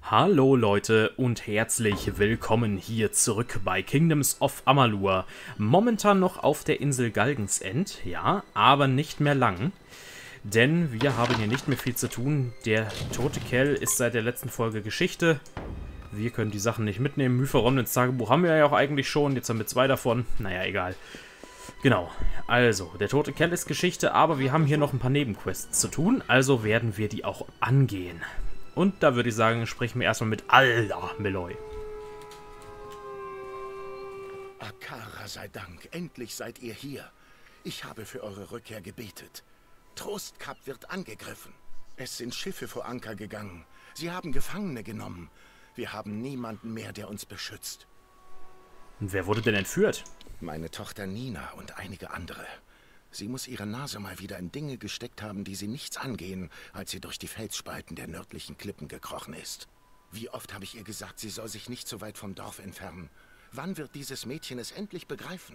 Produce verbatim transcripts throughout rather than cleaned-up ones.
Hallo Leute und herzlich willkommen hier zurück bei Kingdoms of Amalur. Momentan noch auf der Insel Galgensend, ja, aber nicht mehr lang. Denn wir haben hier nicht mehr viel zu tun. Der tote Kerl ist seit der letzten Folge Geschichte. Wir können die Sachen nicht mitnehmen. Myferon ins Tagebuch haben wir ja auch eigentlich schon. Jetzt haben wir zwei davon. Naja, egal. Genau, also, der tote Kerl ist Geschichte, aber wir haben hier noch ein paar Nebenquests zu tun. Also werden wir die auch angehen. Und da würde ich sagen, sprechen wir erstmal mit Alda Meloy. Akara sei Dank, endlich seid ihr hier. Ich habe für eure Rückkehr gebetet. Trostkap wird angegriffen. Es sind Schiffe vor Anker gegangen. Sie haben Gefangene genommen. Wir haben niemanden mehr, der uns beschützt. Und wer wurde denn entführt? Meine Tochter Nina und einige andere. Sie muss ihre Nase mal wieder in Dinge gesteckt haben, die sie nichts angehen, als sie durch die Felsspalten der nördlichen Klippen gekrochen ist. Wie oft habe ich ihr gesagt, sie soll sich nicht so weit vom Dorf entfernen. Wann wird dieses Mädchen es endlich begreifen?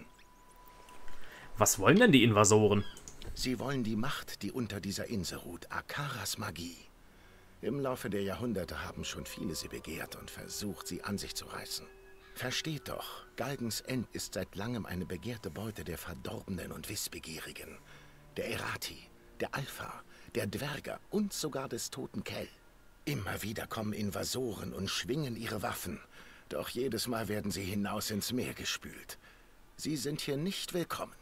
Was wollen denn die Invasoren? Sie wollen die Macht, die unter dieser Insel ruht, Akaras Magie. Im Laufe der Jahrhunderte haben schon viele sie begehrt und versucht, sie an sich zu reißen. Versteht doch, Galgensend ist seit langem eine begehrte Beute der Verdorbenen und Wissbegierigen. Der Errati, der Alpha, der Dwerger und sogar des toten Kell. Immer wieder kommen Invasoren und schwingen ihre Waffen. Doch jedes Mal werden sie hinaus ins Meer gespült. Sie sind hier nicht willkommen.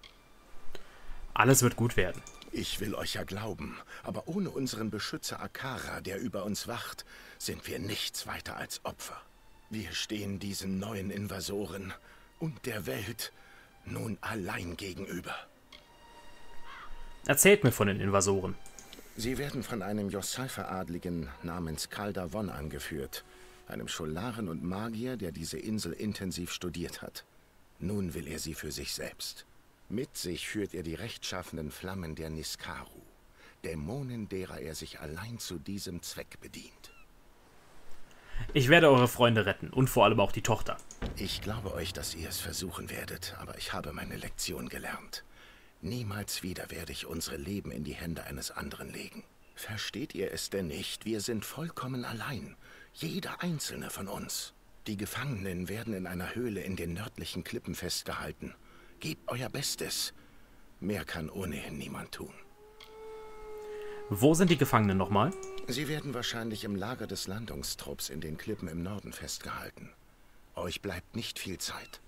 Alles wird gut werden. Ich will euch ja glauben, aber ohne unseren Beschützer Akara, der über uns wacht, sind wir nichts weiter als Opfer. Wir stehen diesen neuen Invasoren und der Welt nun allein gegenüber. Erzählt mir von den Invasoren. Sie werden von einem Yossalfa-Adligen namens Kaldavon angeführt, einem Scholaren und Magier, der diese Insel intensiv studiert hat. Nun will er sie für sich selbst. Mit sich führt er die rechtschaffenen Flammen der Niskaru, Dämonen, derer er sich allein zu diesem Zweck bedient. Ich werde eure Freunde retten und vor allem auch die Tochter. Ich glaube euch, dass ihr es versuchen werdet, aber ich habe meine Lektion gelernt. Niemals wieder werde ich unsere Leben in die Hände eines anderen legen. Versteht ihr es denn nicht? Wir sind vollkommen allein. Jeder einzelne von uns. Die Gefangenen werden in einer Höhle in den nördlichen Klippen festgehalten. Gebt euer Bestes. Mehr kann ohnehin niemand tun. Wo sind die Gefangenen nochmal? Sie werden wahrscheinlich im Lager des Landungstrupps in den Klippen im Norden festgehalten. Euch bleibt nicht viel Zeit.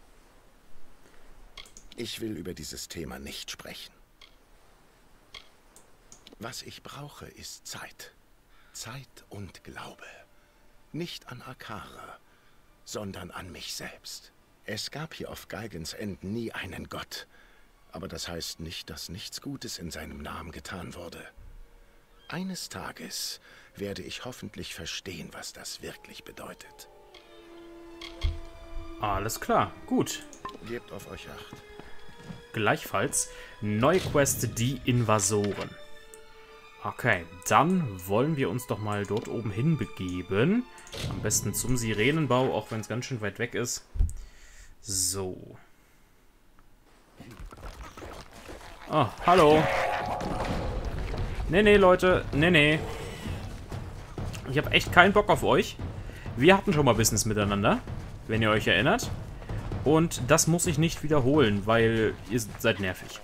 Ich will über dieses Thema nicht sprechen. Was ich brauche, ist Zeit. Zeit und Glaube. Nicht an Akara, sondern an mich selbst. Es gab hier auf Galgensend nie einen Gott. Aber das heißt nicht, dass nichts Gutes in seinem Namen getan wurde. Eines Tages werde ich hoffentlich verstehen, was das wirklich bedeutet. Alles klar, gut. Gebt auf euch Acht. Gleichfalls neue Quest, die Invasoren. Okay, dann wollen wir uns doch mal dort oben hin begeben. Am besten zum Sirenenbau, auch wenn es ganz schön weit weg ist. So. Oh, hallo. Nee, nee, Leute. Nee, nee. Ich habe echt keinen Bock auf euch. Wir hatten schon mal Business miteinander, wenn ihr euch erinnert. Und das muss ich nicht wiederholen, weil ihr seid nervig.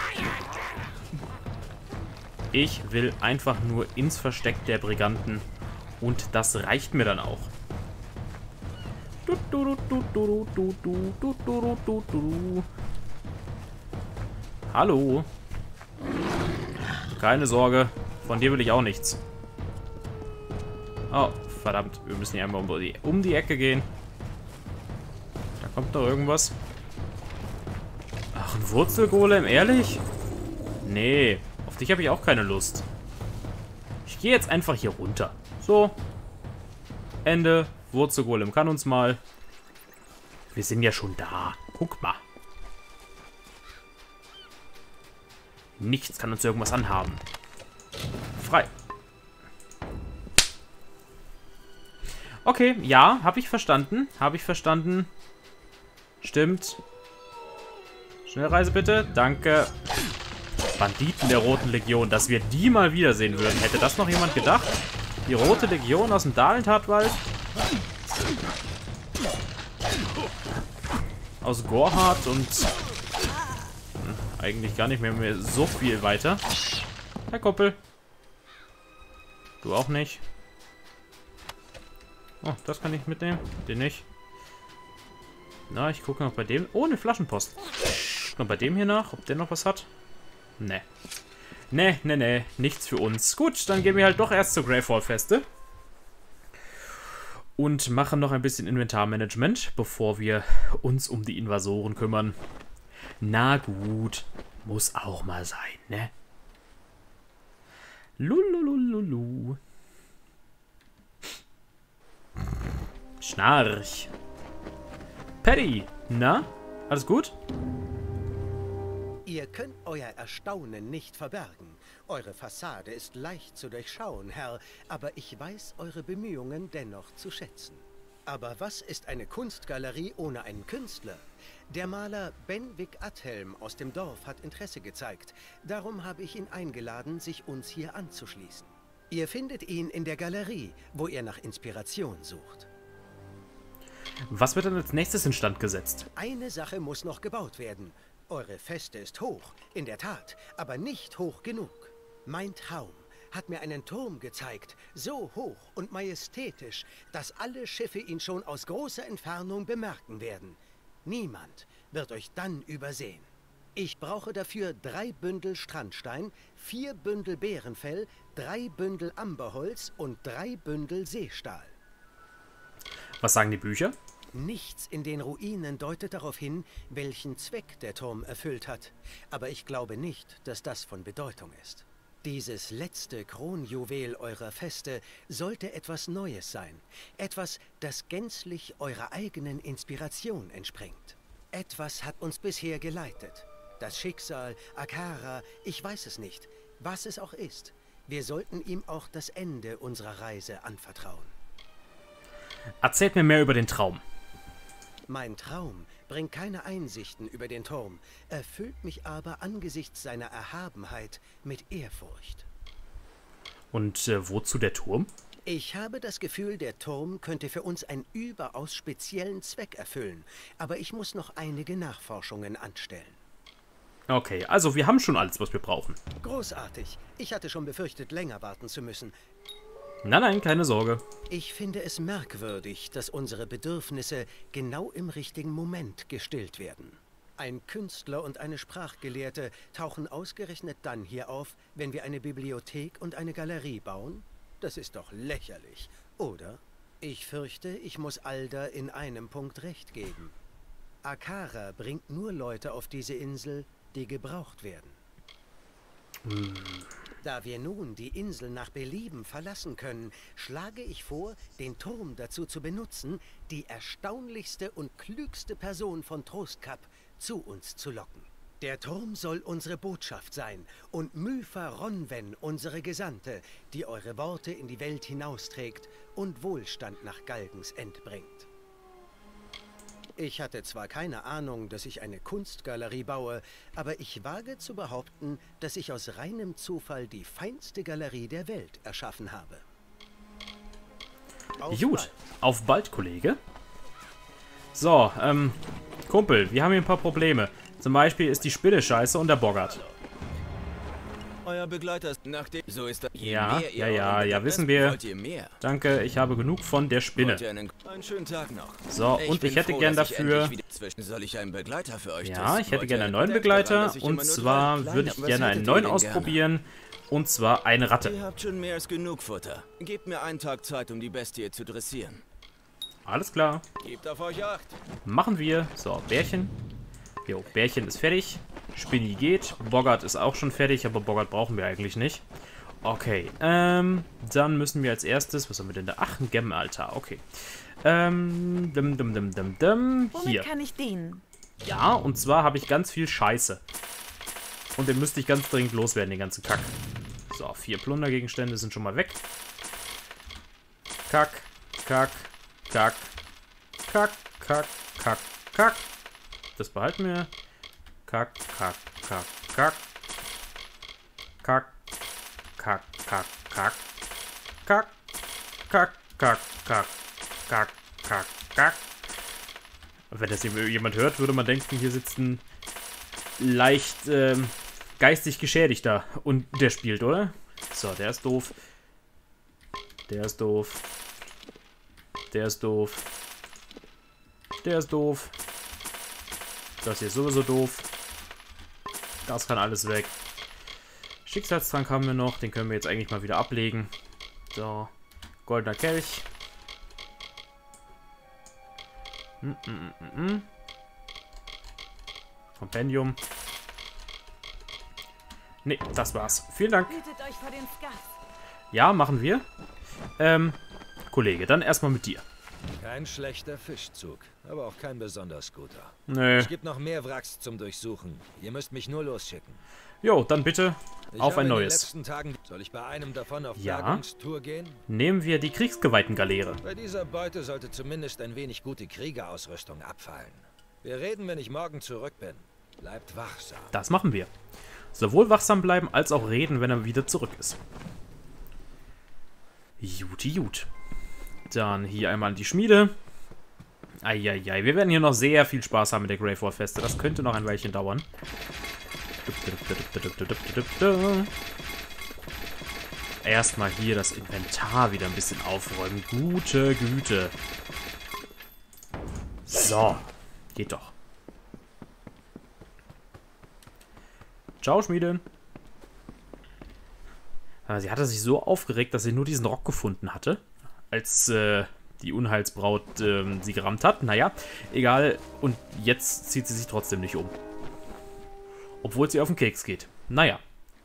Ich will einfach nur ins Versteck der Briganten. Und das reicht mir dann auch. Hallo. Keine Sorge, von dir will ich auch nichts. Oh, verdammt, wir müssen hier einmal um die, um die Ecke gehen. Da kommt doch irgendwas. Ach, ein Wurzelgolem, ehrlich? Nee, auf dich habe ich auch keine Lust. Ich gehe jetzt einfach hier runter. So. Ende. Wurzelgolem kann uns mal. Wir sind ja schon da. Guck mal. Nichts kann uns irgendwas anhaben. Frei. Okay, ja, habe ich verstanden. Habe ich verstanden. Stimmt. Schnellreise bitte. Danke. Banditen der Roten Legion. Dass wir die mal wiedersehen würden. Hätte das noch jemand gedacht? Die Rote Legion aus dem Dalentatwald. Aus Gorhard und hm, eigentlich gar nicht mehr, mehr so viel weiter. Herr Kuppel. Du auch nicht. Oh, das kann ich mitnehmen. Den nicht. Na, ich gucke noch bei dem. Oh, eine Flaschenpost. Noch bei dem hier nach, ob der noch was hat. Ne. Ne, ne, ne. Nichts für uns. Gut, dann gehen wir halt doch erst zur Greyfall-Feste. Und machen noch ein bisschen Inventarmanagement, bevor wir uns um die Invasoren kümmern. Na gut, muss auch mal sein, ne? Lululululu. Schnarch. Paddy, na? Alles gut? Ihr könnt euer Erstaunen nicht verbergen. Eure Fassade ist leicht zu durchschauen, Herr, aber ich weiß eure Bemühungen dennoch zu schätzen. Aber was ist eine Kunstgalerie ohne einen Künstler? Der Maler Benwick Adhelm aus dem Dorf hat Interesse gezeigt. Darum habe ich ihn eingeladen, sich uns hier anzuschließen. Ihr findet ihn in der Galerie, wo ihr nach Inspiration sucht. Was wird dann als nächstes instand gesetzt? Eine Sache muss noch gebaut werden. Eure Feste ist hoch, in der Tat, aber nicht hoch genug. Mein Traum hat mir einen Turm gezeigt, so hoch und majestätisch, dass alle Schiffe ihn schon aus großer Entfernung bemerken werden. Niemand wird euch dann übersehen. Ich brauche dafür drei Bündel Strandstein, vier Bündel Bärenfell, drei Bündel Amberholz und drei Bündel Seestahl. Was sagen die Bücher? Nichts in den Ruinen deutet darauf hin, welchen Zweck der Turm erfüllt hat. Aber ich glaube nicht, dass das von Bedeutung ist. Dieses letzte Kronjuwel eurer Feste sollte etwas Neues sein. Etwas, das gänzlich eurer eigenen Inspiration entspringt. Etwas hat uns bisher geleitet. Das Schicksal, Akara, ich weiß es nicht. Was es auch ist, wir sollten ihm auch das Ende unserer Reise anvertrauen. Erzählt mir mehr über den Traum. Mein Traum bringt keine Einsichten über den Turm, erfüllt mich aber angesichts seiner Erhabenheit mit Ehrfurcht. Und äh, wozu der Turm? Ich habe das Gefühl, der Turm könnte für uns einen überaus speziellen Zweck erfüllen, aber ich muss noch einige Nachforschungen anstellen. Okay, also wir haben schon alles, was wir brauchen. Großartig. Ich hatte schon befürchtet, länger warten zu müssen. Nein, nein, keine Sorge. Ich finde es merkwürdig, dass unsere Bedürfnisse genau im richtigen Moment gestillt werden. Ein Künstler und eine Sprachgelehrte tauchen ausgerechnet dann hier auf, wenn wir eine Bibliothek und eine Galerie bauen? Das ist doch lächerlich, oder? Ich fürchte, ich muss Alda in einem Punkt recht geben. Akara bringt nur Leute auf diese Insel, die gebraucht werden. Hm. Da wir nun die Insel nach Belieben verlassen können, schlage ich vor, den Turm dazu zu benutzen, die erstaunlichste und klügste Person von Trostkap zu uns zu locken. Der Turm soll unsere Botschaft sein und Myfa Ronwen unsere Gesandte, die eure Worte in die Welt hinausträgt und Wohlstand nach Galgensend bringt. Ich hatte zwar keine Ahnung, dass ich eine Kunstgalerie baue, aber ich wage zu behaupten, dass ich aus reinem Zufall die feinste Galerie der Welt erschaffen habe. Auf Gut, bald. Auf bald, Kollege. So, ähm, Kumpel, wir haben hier ein paar Probleme. Zum Beispiel ist die Spinne scheiße und der Boggart. Euer Begleiter ist nach dem... So ist das. Ja, ja, ja, ja, wissen wir. Wollt ihr mehr? Danke, ich habe genug von der Spinne. Einen, einen schönen Tag noch. So, und ich hätte froh, gern dafür... Soll ich einen Begleiter für euch Ja, ich hätte gerne einen neuen Begleiter. Und zwar würde ich gerne einen neuen ausprobieren. Und zwar eine Ratte. Ihr habt schon mehr als genug Futter. Gebt mir einen Tag Zeit, um die Bestie zu dressieren. Alles klar. Gebt auf euch Acht. Machen wir. So, Bärchen. Jo, Bärchen ist fertig. Spinni geht. Boggart ist auch schon fertig, aber Boggart brauchen wir eigentlich nicht. Okay, ähm, dann müssen wir als erstes, was haben wir denn da? Ach, ein Gemmaltar, okay. Ähm, dim, dim, dim, dim, dim. Hier. Womit kann ich dienen? Ja, und zwar habe ich ganz viel Scheiße. Und den müsste ich ganz dringend loswerden, den ganzen Kack. So, vier Plundergegenstände sind schon mal weg. Kack, Kack, Kack, Kack, Kack, Kack, Kack. Das behalten wir. Kack, kack, kack, kack. Kack, kack, kack, kack. Kack, Kack, kack, kack, kack, kack, kack. Wenn das jemand hört, würde man denken, hier sitzt ein leicht ähm, geistig Geschädigter und der spielt, oder? So, der ist doof. Der ist doof. Der ist doof. Der ist doof. Das hier ist sowieso doof. Das kann alles weg. Schicksalstrank haben wir noch. Den können wir jetzt eigentlich mal wieder ablegen. So. Goldener Kelch. Mm -mm -mm -mm. Kompendium. Ne, das war's. Vielen Dank. Hütet euch vor den Skas. Ja, machen wir. Ähm, Kollege, dann erstmal mit dir. Kein schlechter Fischzug, aber auch kein besonders guter. Nö. Es gibt noch mehr Wracks zum Durchsuchen. Ihr müsst mich nur losschicken. Jo, dann bitte Ich auf habe ein in den neues. letzten Tagen, soll ich bei einem davon auf Ja. Bergungstour gehen? Nehmen wir die Kriegsgeweihten-Galeere. Bei dieser Beute sollte zumindest ein wenig gute Kriegerausrüstung abfallen. Wir reden, wenn ich morgen zurück bin. Bleibt wachsam. Das machen wir. Sowohl wachsam bleiben, als auch reden, wenn er wieder zurück ist. Juti, gut. Dann hier einmal die Schmiede. Eieiei, wir werden hier noch sehr viel Spaß haben mit der Greyfall-Feste. Das könnte noch ein Weilchen dauern. Erstmal hier das Inventar wieder ein bisschen aufräumen. Gute Güte. So, geht doch. Ciao, Schmiede. Sie hatte sich so aufgeregt, dass sie nur diesen Rock gefunden hatte, als äh, die Unheilsbraut äh, sie gerammt hat. Naja, egal. Und jetzt zieht sie sich trotzdem nicht um. Obwohl sie auf den Keks geht. Naja.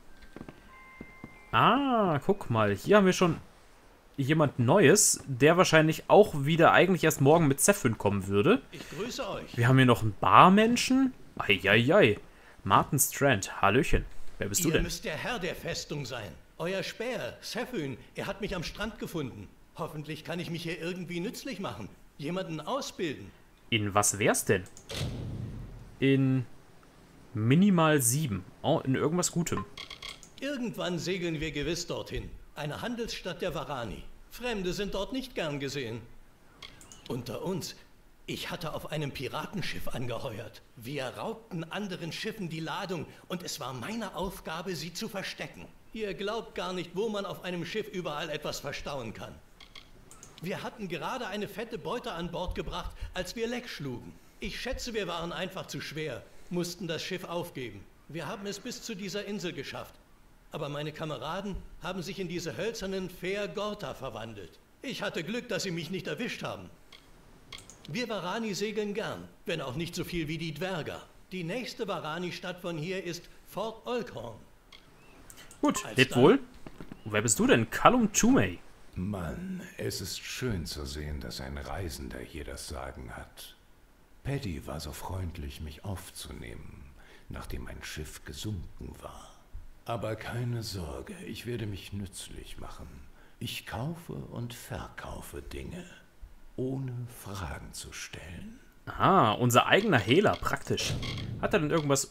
Ah, guck mal. Hier haben wir schon jemand Neues, der wahrscheinlich auch wieder eigentlich erst morgen mit Zephyr kommen würde. Ich grüße euch. Wir haben hier noch einen Barmenschen. Eieiei. Martin Strand. Hallöchen. Wer bist du Ihr denn? müsst der Herr der Festung sein. Euer Späher, Zephyr, er hat mich am Strand gefunden. Hoffentlich kann ich mich hier irgendwie nützlich machen. Jemanden ausbilden. In was wär's denn? In Minimal sieben. Oh, in irgendwas Gutem. Irgendwann segeln wir gewiss dorthin. Eine Handelsstadt der Varani. Fremde sind dort nicht gern gesehen. Unter uns, ich hatte auf einem Piratenschiff angeheuert. Wir raubten anderen Schiffen die Ladung und es war meine Aufgabe, sie zu verstecken. Ihr glaubt gar nicht, wo man auf einem Schiff überall etwas verstauen kann. Wir hatten gerade eine fette Beute an Bord gebracht, als wir Leck schlugen. Ich schätze, wir waren einfach zu schwer, mussten das Schiff aufgeben. Wir haben es bis zu dieser Insel geschafft. Aber meine Kameraden haben sich in diese hölzernen Fair Gorta verwandelt. Ich hatte Glück, dass sie mich nicht erwischt haben. Wir Varani segeln gern, wenn auch nicht so viel wie die Dwerger. Die nächste Varani-Stadt von hier ist Fort Oakhorn. Gut, Als lebt dann- wohl. Und wer bist du denn? Callum Toomey. Mann, es ist schön zu sehen, dass ein Reisender hier das Sagen hat. Paddy war so freundlich, mich aufzunehmen, nachdem mein Schiff gesunken war. Aber keine Sorge, ich werde mich nützlich machen. Ich kaufe und verkaufe Dinge, ohne Fragen zu stellen. Ah, unser eigener Hehler, praktisch. Hat er denn irgendwas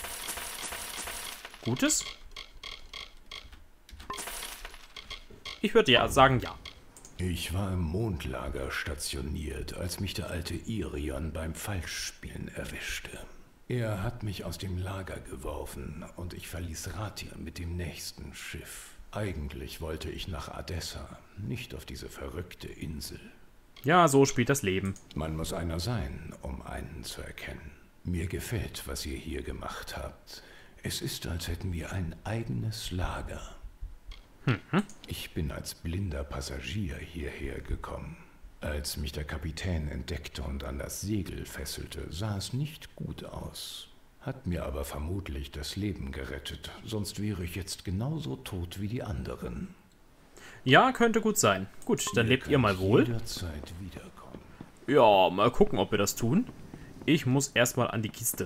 Gutes? Ich würde ja sagen, ja. Ich war im Mondlager stationiert, als mich der alte Irion beim Falschspielen erwischte. Er hat mich aus dem Lager geworfen und ich verließ Ratian mit dem nächsten Schiff. Eigentlich wollte ich nach Adessa, nicht auf diese verrückte Insel. Ja, so spielt das Leben. Man muss einer sein, um einen zu erkennen. Mir gefällt, was ihr hier gemacht habt. Es ist, als hätten wir ein eigenes Lager. Mhm. Ich bin als blinder Passagier hierher gekommen. Als mich der Kapitän entdeckte und an das Segel fesselte, sah es nicht gut aus. Hat mir aber vermutlich das Leben gerettet, sonst wäre ich jetzt genauso tot wie die anderen. Ja, könnte gut sein. Gut, dann lebt ihr mal wohl. Jederzeit wiederkommen. Ja, mal gucken, ob wir das tun. Ich muss erstmal an die Kiste.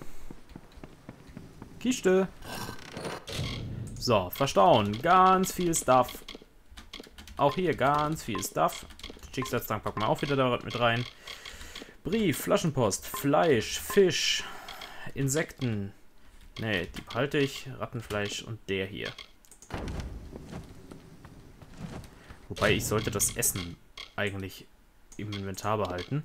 Kiste. So, verstauen. Ganz viel Stuff. Auch hier ganz viel Stuff. Schicksalstrank packen wir auch wieder da mit rein. Brief, Flaschenpost, Fleisch, Fisch, Insekten. Ne, die behalte ich. Rattenfleisch und der hier. Wobei, ich sollte das Essen eigentlich im Inventar behalten.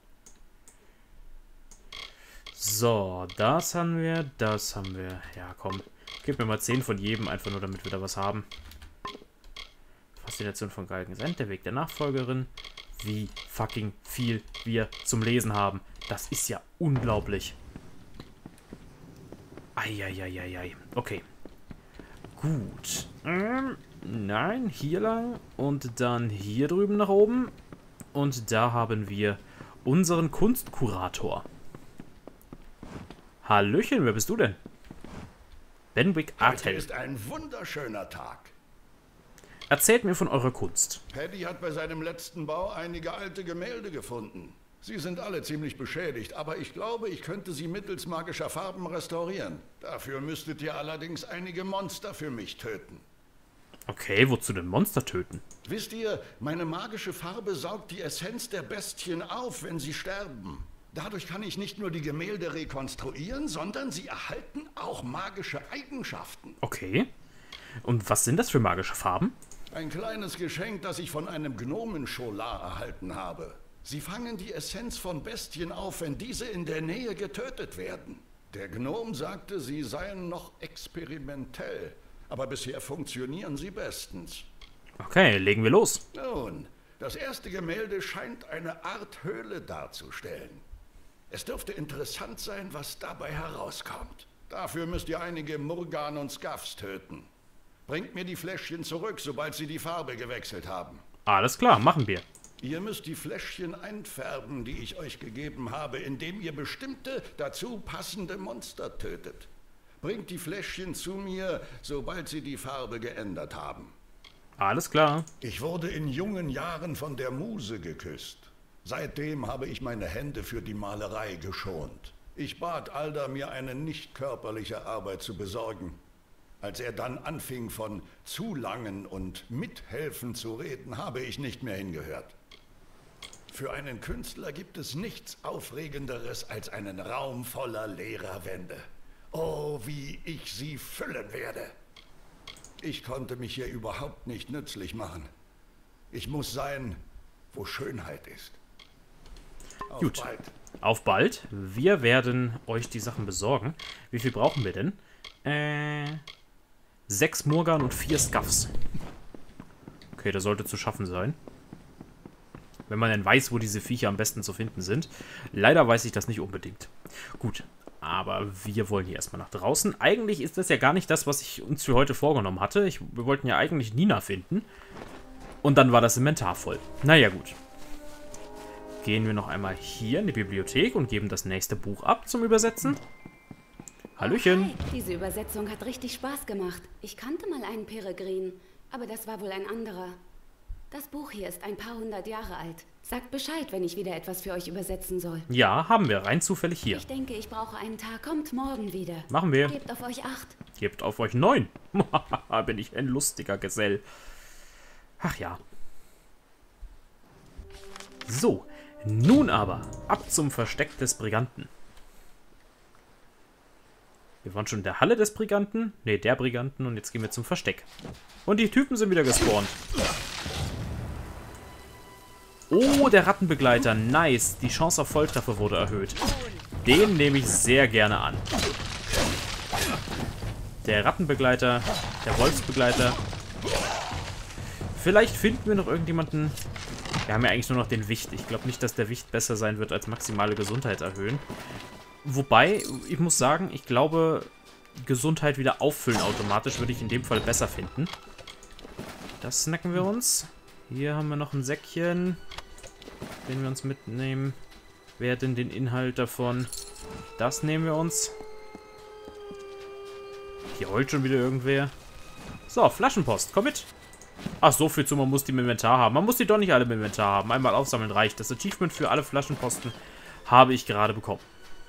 So, das haben wir, das haben wir. Ja, komm. Gib mir mal zehn von jedem, einfach nur, damit wir da was haben. Faszination von Galgensend, der Weg der Nachfolgerin. Wie fucking viel wir zum Lesen haben. Das ist ja unglaublich. Eieieiei. Okay. Gut. Ähm, nein, hier lang. Und dann hier drüben nach oben. Und da haben wir unseren Kunstkurator. Hallöchen, wer bist du denn? Benwick Heute Artel. ist ein wunderschöner Tag. Erzählt mir von eurer Kunst. Paddy hat bei seinem letzten Bau einige alte Gemälde gefunden. Sie sind alle ziemlich beschädigt, aber ich glaube, ich könnte sie mittels magischer Farben restaurieren. Dafür müsstet ihr allerdings einige Monster für mich töten. Okay, wozu denn Monster töten? Wisst ihr, meine magische Farbe saugt die Essenz der Bestien auf, wenn sie sterben. Dadurch kann ich nicht nur die Gemälde rekonstruieren, sondern sie erhalten auch magische Eigenschaften. Okay. Und was sind das für magische Farben? Ein kleines Geschenk, das ich von einem Gnomenscholar erhalten habe. Sie fangen die Essenz von Bestien auf, wenn diese in der Nähe getötet werden. Der Gnom sagte, sie seien noch experimentell, aber bisher funktionieren sie bestens. Okay, legen wir los. Nun, das erste Gemälde scheint eine Art Höhle darzustellen. Es dürfte interessant sein, was dabei herauskommt. Dafür müsst ihr einige Murgan und Skaffs töten. Bringt mir die Fläschchen zurück, sobald sie die Farbe gewechselt haben. Alles klar, machen wir. Ihr müsst die Fläschchen einfärben, die ich euch gegeben habe, indem ihr bestimmte, dazu passende Monster tötet. Bringt die Fläschchen zu mir, sobald sie die Farbe geändert haben. Alles klar. Ich wurde in jungen Jahren von der Muse geküsst. Seitdem habe ich meine Hände für die Malerei geschont. Ich bat Alda, mir eine nicht körperliche Arbeit zu besorgen. Als er dann anfing, von Zulangen und Mithelfen zu reden, habe ich nicht mehr hingehört. Für einen Künstler gibt es nichts Aufregenderes als einen Raum voller leerer Wände. Oh, wie ich sie füllen werde! Ich konnte mich hier überhaupt nicht nützlich machen. Ich muss sein, wo Schönheit ist. Auf Gut. bald. Auf bald. Wir werden euch die Sachen besorgen. Wie viel brauchen wir denn? Äh, sechs Murgan und vier Skaffs. Okay, das sollte zu schaffen sein. Wenn man denn weiß, wo diese Viecher am besten zu finden sind. Leider weiß ich das nicht unbedingt. Gut, aber wir wollen hier erstmal nach draußen. Eigentlich ist das ja gar nicht das, was ich uns für heute vorgenommen hatte. Ich, wir wollten ja eigentlich Nina finden. Und dann war das Inventar voll. Naja, gut. Gehen wir noch einmal hier in die Bibliothek und geben das nächste Buch ab zum Übersetzen. Hallöchen. Hi, diese Übersetzung hat richtig Spaß gemacht. Ich kannte mal einen Peregrin, aber das war wohl ein anderer. Das Buch hier ist ein paar hundert Jahre alt. Sagt Bescheid, wenn ich wieder etwas für euch übersetzen soll. Ja, haben wir. Rein zufällig hier. Ich denke, ich brauche einen Tag. Kommt morgen wieder. Machen wir. Gebt auf euch acht. Gebt auf euch neun. Bin ich ein lustiger Gesell. Ach ja. So, nun aber ab zum Versteck des Briganten. Wir waren schon in der Halle des Briganten. Ne, der Briganten. Und jetzt gehen wir zum Versteck. Und die Typen sind wieder gespawnt. Oh, der Rattenbegleiter. Nice. Die Chance auf Volltreffer wurde erhöht. Den nehme ich sehr gerne an. Der Rattenbegleiter. Der Wolfsbegleiter. Vielleicht finden wir noch irgendjemanden. Wir haben ja eigentlich nur noch den Wicht. Ich glaube nicht, dass der Wicht besser sein wird als maximale Gesundheit erhöhen. Wobei, ich muss sagen, ich glaube, Gesundheit wieder auffüllen automatisch würde ich in dem Fall besser finden. Das snacken wir uns. Hier haben wir noch ein Säckchen, den wir uns mitnehmen. Wer hat denn den Inhalt davon? Das nehmen wir uns. Hier heult schon wieder irgendwer. So, Flaschenpost, komm mit. Ach, so viel zu, man muss die im Inventar haben. Man muss die doch nicht alle im Inventar haben. Einmal aufsammeln reicht. Das Achievement für alle Flaschenposten habe ich gerade bekommen.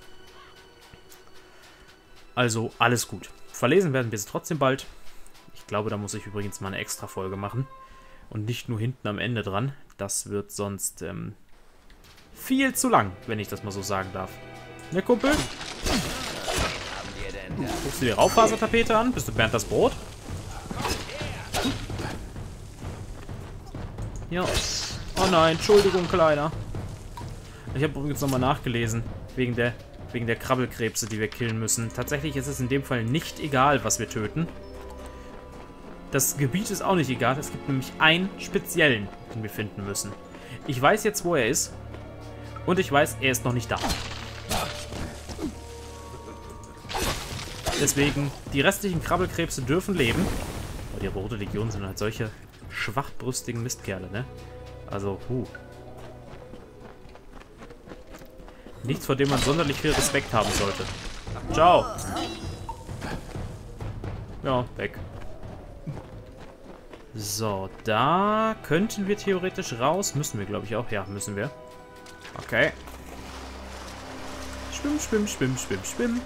Also, alles gut. Verlesen werden wir es trotzdem bald. Ich glaube, da muss ich übrigens mal eine extra Folge machen. Und nicht nur hinten am Ende dran. Das wird sonst ähm, viel zu lang, wenn ich das mal so sagen darf. Ne, Kumpel? Guckst du die Raufasertapete an? Bist du Bernd das Brot? Ja. Oh nein, Entschuldigung, Kleiner. Ich habe übrigens nochmal nachgelesen, wegen der, wegen der Krabbelkrebse, die wir killen müssen. Tatsächlich ist es in dem Fall nicht egal, was wir töten. Das Gebiet ist auch nicht egal. Es gibt nämlich einen speziellen, den wir finden müssen. Ich weiß jetzt, wo er ist. Und ich weiß, er ist noch nicht da. Deswegen, die restlichen Krabbelkrebse dürfen leben. Aber die Rote Legion sind halt solche schwachbrüstigen Mistkerle, ne? Also, huh. Nichts, vor dem man sonderlich viel Respekt haben sollte. Ciao. Ja, weg. So, da könnten wir theoretisch raus. Müssen wir, glaube ich, auch. Ja, müssen wir. Okay. Schwimm, schwimm, schwimm, schwimm, schwimm.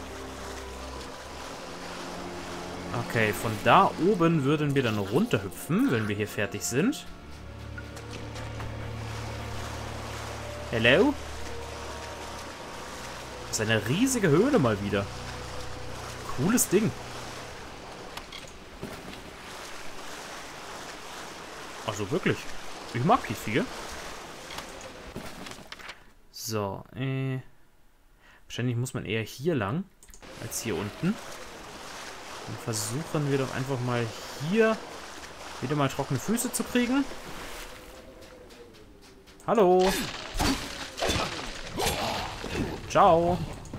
Okay, von da oben würden wir dann runterhüpfen, wenn wir hier fertig sind. Hello? Das ist eine riesige Höhle mal wieder. Cooles Ding. Also wirklich. Ich mag die Vieh. So, äh. Wahrscheinlich muss man eher hier lang, als hier unten. Dann versuchen wir doch einfach mal hier wieder mal trockene Füße zu kriegen. Hallo. Ciao.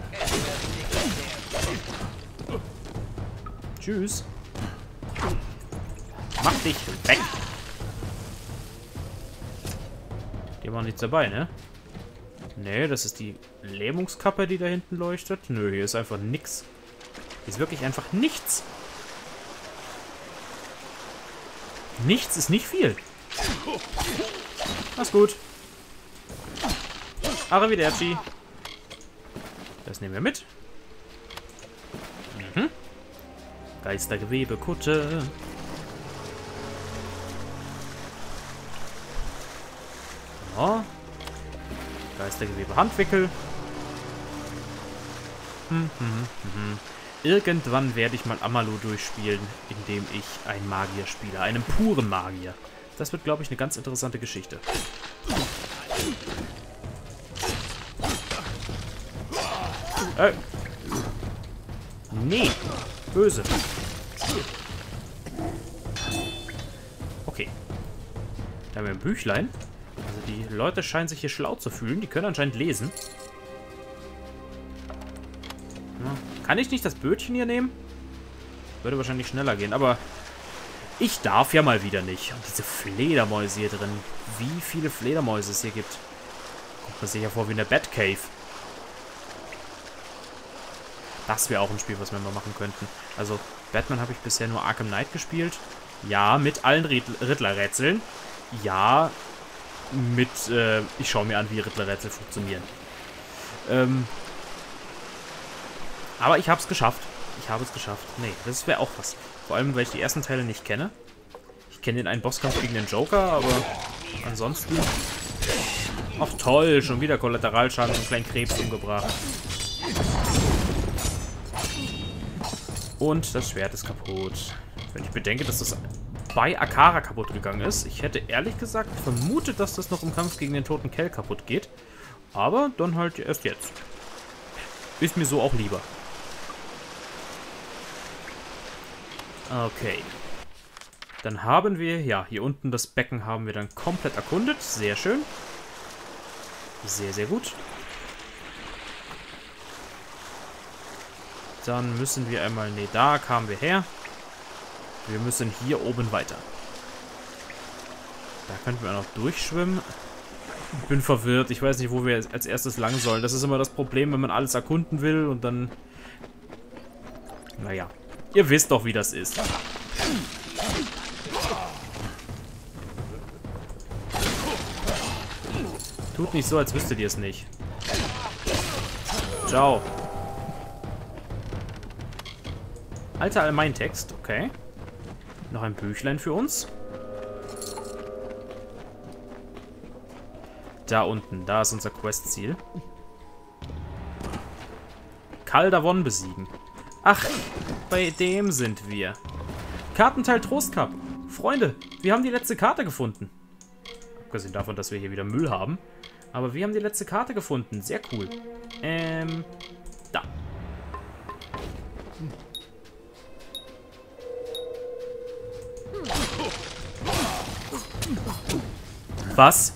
Tschüss. Mach dich weg. Die haben auch nichts dabei, ne? Nee, das ist die Lähmungskappe, die da hinten leuchtet. Nö, hier ist einfach nix. Hier ist wirklich einfach nichts. Nichts ist nicht viel. Mach's gut. Arrivederci. Das nehmen wir mit. Mhm. Geistergewebe, Kutte. So. Geistergewebe, Handwickel. Hm, hm, hm, hm. Irgendwann werde ich mal Amalu durchspielen, indem ich einen Magier spiele. Einen puren Magier. Das wird, glaube ich, eine ganz interessante Geschichte. Äh. Nee. Böse. Okay. Da haben wir ein Büchlein. Also die Leute scheinen sich hier schlau zu fühlen. Die können anscheinend lesen. Ja. Kann ich nicht das Bötchen hier nehmen? Würde wahrscheinlich schneller gehen, aber ich darf ja mal wieder nicht. Und diese Fledermäuse hier drin. Wie viele Fledermäuse es hier gibt. Kommt man sich ja vor wie in der Batcave. Das wäre auch ein Spiel, was wir mal machen könnten. Also, Batman habe ich bisher nur Arkham Knight gespielt. Ja, mit allen Riddler-Rätseln. Ja, mit, äh, ich schaue mir an, wie Riddler-Rätsel funktionieren. Ähm, aber ich habe es geschafft. Ich habe es geschafft. Nee, das wäre auch was. Vor allem, weil ich die ersten Teile nicht kenne. Ich kenne den einen Bosskampf gegen den Joker, aber ansonsten... Ach toll, schon wieder Kollateralschaden und einen kleinen Krebs umgebracht. Und das Schwert ist kaputt. Wenn ich bedenke, dass das bei Akara kaputt gegangen ist. Ich hätte ehrlich gesagt vermutet, dass das noch im Kampf gegen den toten Kell kaputt geht. Aber dann halt erst jetzt. Ist mir so auch lieber. Okay. Dann haben wir, ja, hier unten das Becken haben wir dann komplett erkundet. Sehr schön. Sehr, sehr gut. Dann müssen wir einmal, nee, da kamen wir her. Wir müssen hier oben weiter. Da könnten wir auch noch durchschwimmen. Ich bin verwirrt. Ich weiß nicht, wo wir als erstes lang sollen. Das ist immer das Problem, wenn man alles erkunden will und dann... Naja. Ihr wisst doch, wie das ist. Tut nicht so, als wüsstet ihr es nicht. Ciao. Alter Allgemeintext, okay. Noch ein Büchlein für uns. Da unten, da ist unser Questziel. Kaldavon besiegen. Ach, bei dem sind wir. Kartenteil Trostcup. Freunde, wir haben die letzte Karte gefunden. Abgesehen davon, dass wir hier wieder Müll haben. Aber wir haben die letzte Karte gefunden. Sehr cool. Ähm, da. Was?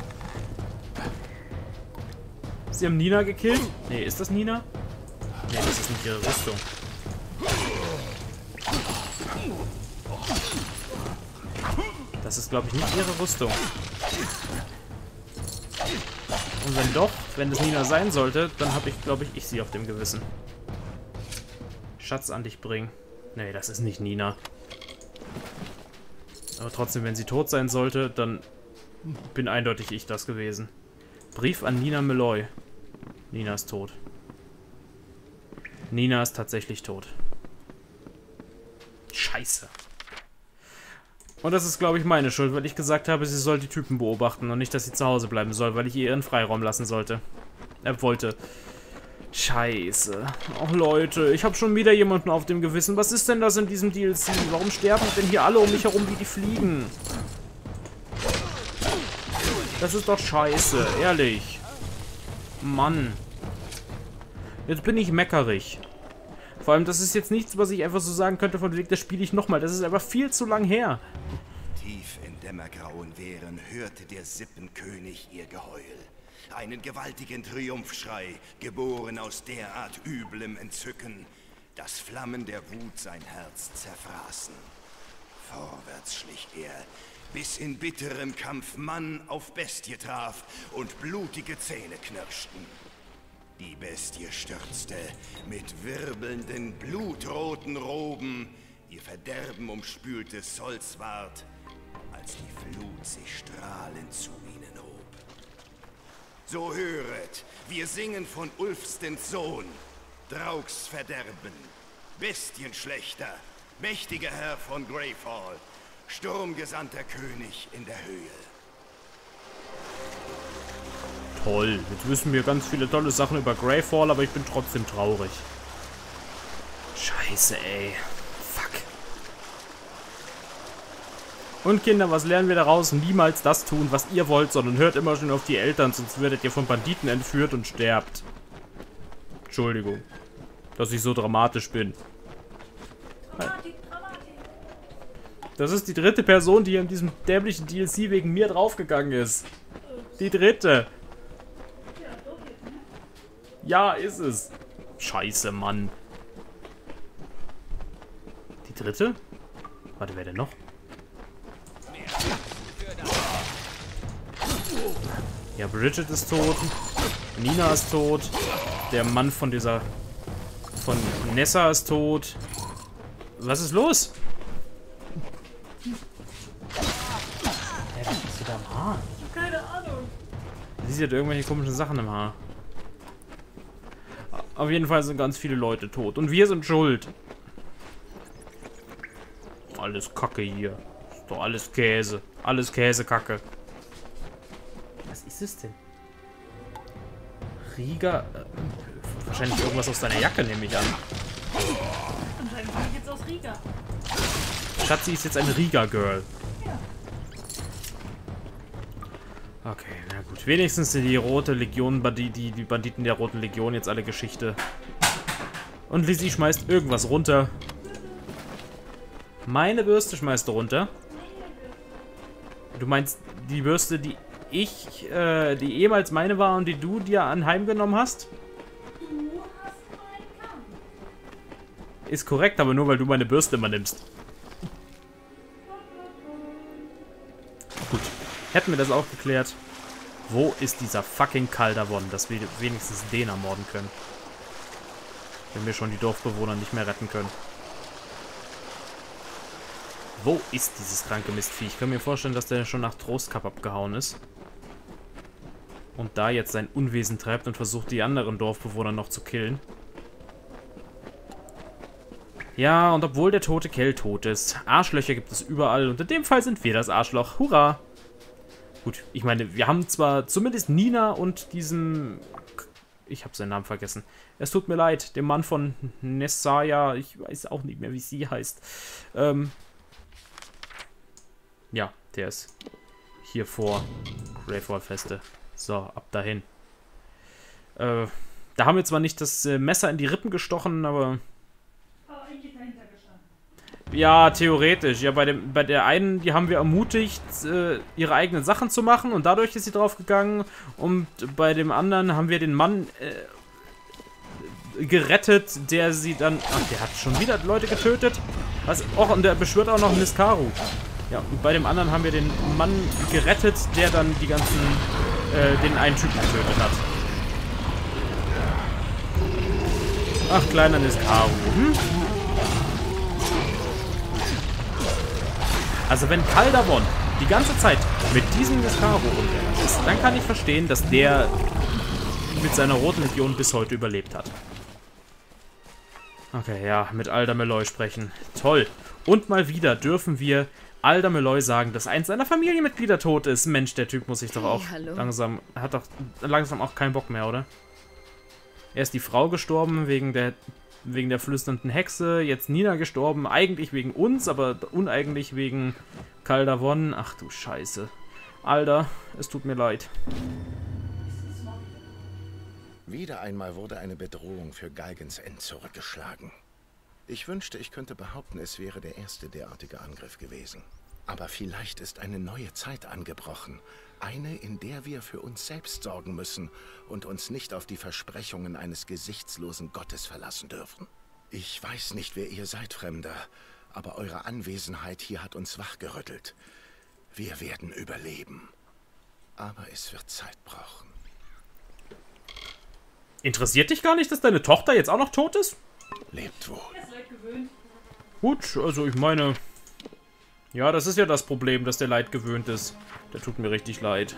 Sie haben Nina gekillt? Nee, ist das Nina? Nee, das ist nicht ihre Rüstung. Das ist, glaube ich, nicht ihre Rüstung. Und wenn doch, wenn das Nina sein sollte, dann habe ich, glaube ich, ich sie auf dem Gewissen. Schatz an dich bringen. Nee, das ist nicht Nina. Aber trotzdem, wenn sie tot sein sollte, dann bin eindeutig ich das gewesen. Brief an Nina Malloy. Nina ist tot. Nina ist tatsächlich tot. Scheiße. Und das ist, glaube ich, meine Schuld, weil ich gesagt habe, sie soll die Typen beobachten und nicht, dass sie zu Hause bleiben soll, weil ich ihr ihren Freiraum lassen sollte. Er wollte. Scheiße. Ach Leute, ich habe schon wieder jemanden auf dem Gewissen. Was ist denn das in diesem D L C? Warum sterben denn hier alle um mich herum wie die Fliegen? Das ist doch scheiße, ehrlich. Mann. Jetzt bin ich meckerig. Vor allem, das ist jetzt nichts, was ich einfach so sagen könnte, von wegen, das spiele ich nochmal. Das ist einfach viel zu lang her. Tief in dämmergrauen Wehren hörte der Sippenkönig ihr Geheul. Einen gewaltigen Triumphschrei, geboren aus derart üblem Entzücken, dass Flammen der Wut sein Herz zerfraßen. Vorwärts schlich er, bis in bitterem Kampf Mann auf Bestie traf und blutige Zähne knirschten. Die Bestie stürzte mit wirbelnden, blutroten Roben, ihr Verderben umspültes Holzwart, als die Flut sich strahlend zu ihnen hob. So höret, wir singen von Ulfstens Sohn, Draugs Verderben, Bestienschlechter, mächtiger Herr von Greyfall, sturmgesandter König in der Höhe. Toll. Jetzt wissen wir ganz viele tolle Sachen über Greyfall, aber ich bin trotzdem traurig. Scheiße, ey. Fuck. Und Kinder, was lernen wir daraus? Niemals das tun, was ihr wollt, sondern hört immer schon auf die Eltern, sonst werdet ihr von Banditen entführt und sterbt. Entschuldigung, dass ich so dramatisch bin. Das ist die dritte Person, die in diesem dämlichen D L C wegen mir draufgegangen ist. Die dritte. Ja, ist es. Scheiße, Mann. Die dritte? Warte, wer denn noch? Ja, Bridget ist tot. Nina ist tot. Der Mann von dieser... von Nessa ist tot. Was ist los? Hä, was hast du da im Haar? Keine Ahnung. Sie hat irgendwelche komischen Sachen im Haar. Auf jeden Fall sind ganz viele Leute tot. Und wir sind schuld. Alles Kacke hier. Ist doch alles Käse. Alles Käsekacke. Was ist es denn? Riga. Äh, wahrscheinlich irgendwas aus deiner Jacke, nehme ich an. Anscheinend bin ich jetzt aus Riga. Schatzi ist jetzt ein Riga-Girl. Ja. Okay, na gut. Wenigstens sind die rote Legion, die, die, die Banditen der Roten Legion jetzt alle Geschichte. Und Lizzie schmeißt irgendwas runter. Meine Bürste schmeißt du runter. Du meinst die Bürste, die ich, äh, die ehemals meine war und die du dir anheimgenommen hast? Du hast meinen Kamm. Ist korrekt, aber nur weil du meine Bürste immer nimmst. Gut. Hätten wir das auch geklärt. Wo ist dieser fucking Kaldavon, dass wir wenigstens den ermorden können? Wenn wir schon die Dorfbewohner nicht mehr retten können. Wo ist dieses kranke Mistvieh? Ich kann mir vorstellen, dass der schon nach Trostkap abgehauen ist. Und da jetzt sein Unwesen treibt und versucht, die anderen Dorfbewohner noch zu killen. Ja, und obwohl der tote Kell tot ist, Arschlöcher gibt es überall. Und in dem Fall sind wir das Arschloch. Hurra! Gut, ich meine, wir haben zwar zumindest Nina und diesen... Ich habe seinen Namen vergessen. Es tut mir leid, dem Mann von Nessaya. Ich weiß auch nicht mehr, wie sie heißt. Ähm... Ja, der ist hier vor. Gravewall-Feste. So, ab dahin. Äh, da haben wir zwar nicht das äh, Messer in die Rippen gestochen, aber... Aber eigentlich dahinter gestanden. Ja, theoretisch. Ja, bei, dem, bei der einen, die haben wir ermutigt, äh, ihre eigenen Sachen zu machen und dadurch ist sie draufgegangen. Und bei dem anderen haben wir den Mann äh, gerettet, der sie dann... Ach, der hat schon wieder Leute getötet. Was? Och, und der beschwört auch noch Niskaru. Ja, und bei dem anderen haben wir den Mann gerettet, der dann die ganzen... Äh, den einen Typen getötet hat. Ach, kleiner Niskaru. Hm? Also wenn Kaldavon die ganze Zeit mit diesem Niskaru umgegangen ist, dann kann ich verstehen, dass der mit seiner roten Legion bis heute überlebt hat. Okay, ja, mit Alder Meloy sprechen. Toll. Und mal wieder dürfen wir Alder Meloy sagen, dass eins seiner Familienmitglieder tot ist. Mensch, der Typ muss sich doch auch Hey, hallo. langsam... Hat doch langsam auch keinen Bock mehr, oder? Erst die Frau gestorben wegen der... Wegen der flüsternden Hexe, jetzt Nina gestorben, eigentlich wegen uns, aber uneigentlich wegen Kaldavon. Ach du Scheiße. Alter, es tut mir leid. Wieder einmal wurde eine Bedrohung für Galgens End zurückgeschlagen. Ich wünschte, ich könnte behaupten, es wäre der erste derartige Angriff gewesen. Aber vielleicht ist eine neue Zeit angebrochen. Eine, in der wir für uns selbst sorgen müssen und uns nicht auf die Versprechungen eines gesichtslosen Gottes verlassen dürfen. Ich weiß nicht, wer ihr seid, Fremder, aber eure Anwesenheit hier hat uns wachgerüttelt. Wir werden überleben. Aber es wird Zeit brauchen. Interessiert dich gar nicht, dass deine Tochter jetzt auch noch tot ist? Lebt wohl. Er ist Leid gewöhnt. Gut, also ich meine... Ja, das ist ja das Problem, dass der Leid gewöhnt ist. Der tut mir richtig leid.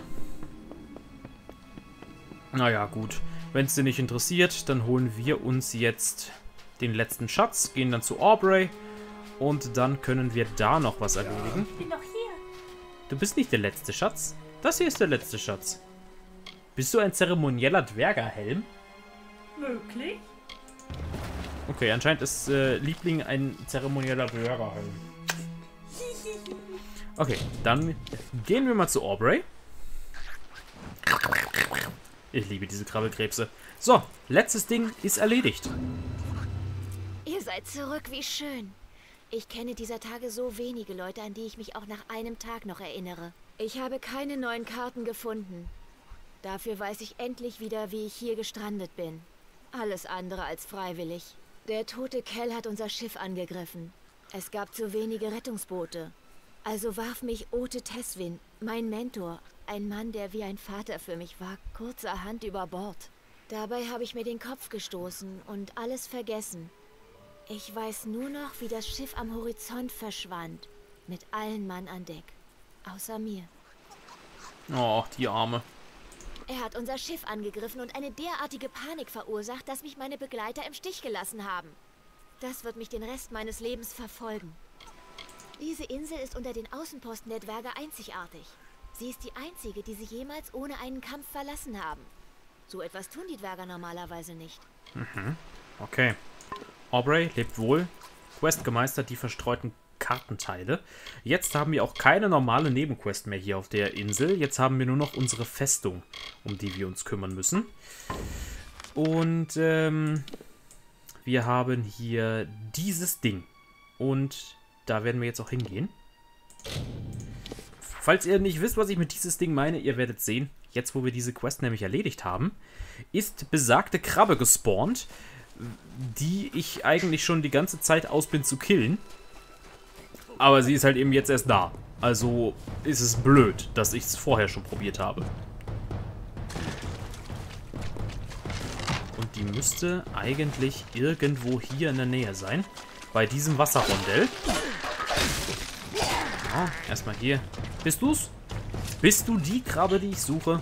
Naja, gut. Wenn es dir nicht interessiert, dann holen wir uns jetzt den letzten Schatz, gehen dann zu Aubrey und dann können wir da noch was erledigen. Ich bin doch hier. Du bist nicht der letzte Schatz. Das hier ist der letzte Schatz. Bist du ein zeremonieller Dwergerhelm? Möglich. Okay, anscheinend ist äh, Liebling ein zeremonieller Dwergerhelm. Okay, dann gehen wir mal zu Aubrey. Ich liebe diese Krabbelkrebse. So, letztes Ding ist erledigt. Ihr seid zurück, wie schön. Ich kenne dieser Tage so wenige Leute, an die ich mich auch nach einem Tag noch erinnere. Ich habe keine neuen Karten gefunden. Dafür weiß ich endlich wieder, wie ich hier gestrandet bin. Alles andere als freiwillig. Der tote Kell hat unser Schiff angegriffen. Es gab zu wenige Rettungsboote. Also warf mich Ote Teswin, mein Mentor, ein Mann, der wie ein Vater für mich war, kurzerhand über Bord. Dabei habe ich mir den Kopf gestoßen und alles vergessen. Ich weiß nur noch, wie das Schiff am Horizont verschwand, mit allen Mann an Deck, außer mir. Oh, die Arme. Er hat unser Schiff angegriffen und eine derartige Panik verursacht, dass mich meine Begleiter im Stich gelassen haben. Das wird mich den Rest meines Lebens verfolgen. Diese Insel ist unter den Außenposten der Dwerge einzigartig. Sie ist die einzige, die sie jemals ohne einen Kampf verlassen haben. So etwas tun die Dwerge normalerweise nicht. Mhm. Okay. Aubrey lebt wohl. Quest gemeistert, die verstreuten Kartenteile. Jetzt haben wir auch keine normale Nebenquest mehr hier auf der Insel. Jetzt haben wir nur noch unsere Festung, um die wir uns kümmern müssen. Und ähm, wir haben hier dieses Ding. Und da werden wir jetzt auch hingehen. Falls ihr nicht wisst, was ich mit dieses Ding meine, ihr werdet sehen, jetzt wo wir diese Quest nämlich erledigt haben, ist besagte Krabbe gespawnt, die ich eigentlich schon die ganze Zeit aus bin zu killen. Aber sie ist halt eben jetzt erst da. Also ist es blöd, dass ich es vorher schon probiert habe. Und die müsste eigentlich irgendwo hier in der Nähe sein. Bei diesem Wasserrondell. Ja, erstmal hier. Bist du's? Bist du die Krabbe, die ich suche?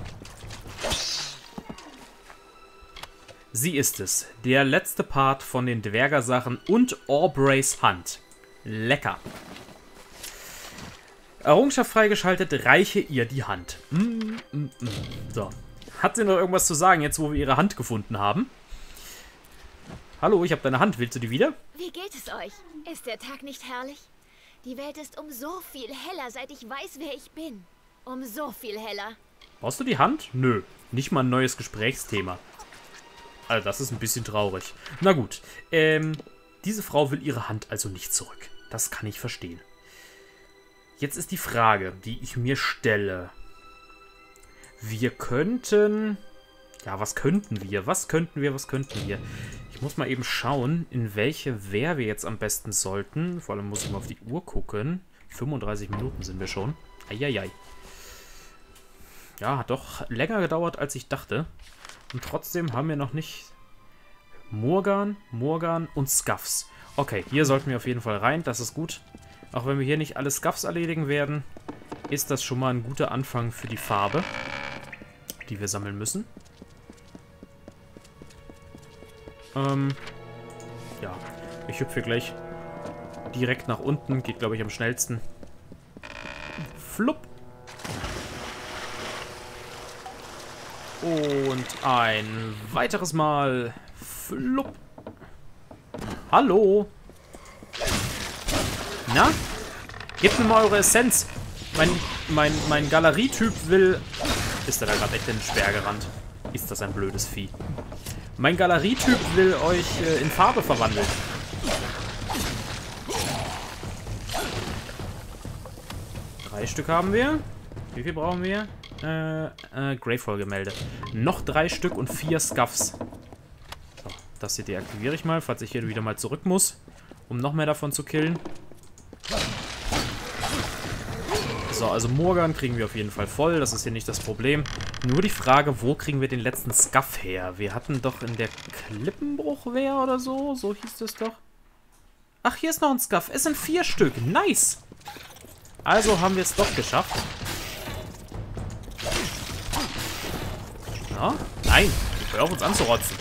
Sie ist es. Der letzte Part von den Dwergersachen und Aubreys Hand. Lecker. Errungenschaft freigeschaltet, reiche ihr die Hand. Mm, mm, mm. So. Hat sie noch irgendwas zu sagen, jetzt wo wir ihre Hand gefunden haben? Hallo, ich habe deine Hand. Willst du die wieder? Wie geht es euch? Ist der Tag nicht herrlich? Die Welt ist um so viel heller, seit ich weiß, wer ich bin. Um so viel heller. Brauchst du die Hand? Nö. Nicht mal ein neues Gesprächsthema. Also das ist ein bisschen traurig. Na gut. Ähm, diese Frau will ihre Hand also nicht zurück. Das kann ich verstehen. Jetzt ist die Frage, die ich mir stelle. Wir könnten... Ja, was könnten wir? Was könnten wir? Was könnten wir? Ich muss mal eben schauen, in welche Wehr wir jetzt am besten sollten. Vor allem muss ich mal auf die Uhr gucken. fünfunddreißig Minuten sind wir schon. Eieiei. Ja, hat doch länger gedauert, als ich dachte. Und trotzdem haben wir noch nicht... Morgan, Morgan und Scuffs. Okay, hier sollten wir auf jeden Fall rein. Das ist gut. Auch wenn wir hier nicht alle Scuffs erledigen werden, ist das schon mal ein guter Anfang für die Farbe, die wir sammeln müssen. Ähm, ja, ich hüpfe gleich direkt nach unten. Geht, glaube ich, am schnellsten. Flupp. Und ein weiteres Mal. Flupp. Hallo. Na? Gebt mir mal eure Essenz. Mein, mein, mein Galerietyp will... Ist er da gerade echt in den Speer gerannt? Ist das ein blödes Vieh. Mein Galerietyp will euch äh, in Farbe verwandeln. Drei Stück haben wir. Wie viel brauchen wir? Äh, äh, Greyfall-Gemälde. Noch drei Stück und vier Scuffs. So, das hier deaktiviere ich mal, falls ich hier wieder mal zurück muss, um noch mehr davon zu killen. So, also Morgan kriegen wir auf jeden Fall voll. Das ist hier nicht das Problem. Nur die Frage, wo kriegen wir den letzten Scuff her? Wir hatten doch in der Klippenbruchwehr oder so. So hieß das doch. Ach, hier ist noch ein Scuff. Es sind vier Stück. Nice. Also haben wir es doch geschafft. Ja. Nein. Hör auf, uns anzurotzen.